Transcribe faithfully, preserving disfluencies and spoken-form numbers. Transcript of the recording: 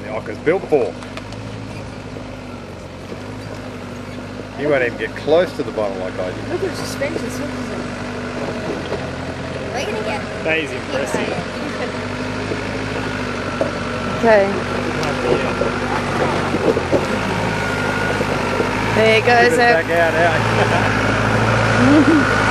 the OKA's built for. You won't even get close to the bottom like I did. Look at the suspension. We're gonna get. That is impressive. Okay. There it goes. Back out, out.